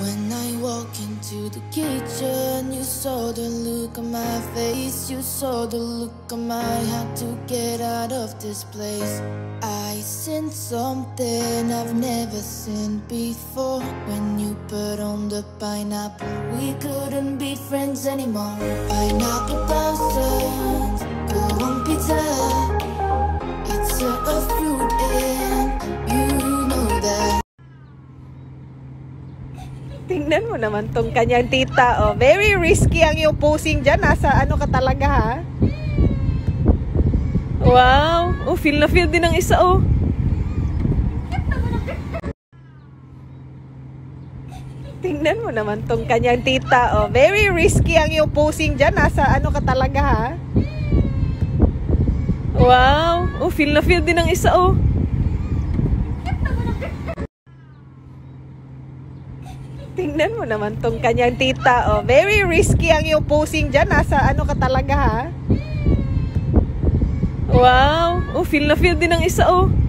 When I walk into the kitchen, you saw the look on my face. You saw the look on my had to get out of this place. I seen something I've never seen before. When you put on the pineapple, we couldn't be friends anymore. Pineapple thousands, go on pizza. It's a fruit and you know that. Tingnan mo naman tong kanyang tita, oh. Very risky ang yung posing dyan. Nasa ano ka talaga, ha? Wow! Oh, feel na feel din ng isa, oh. Tingnan mo naman tong kanyang tita, oh. Very risky ang yung posing dyan. Nasa ano ka talaga, ha? Wow! Oh, feel na feel din ng isa, oh. Tingnan mo naman tong kanyang tita, oh. Very risky ang yung posing dyan. Nasa ano ka talaga, ha? Wow! Oh, feel na feel din ng isa, oh.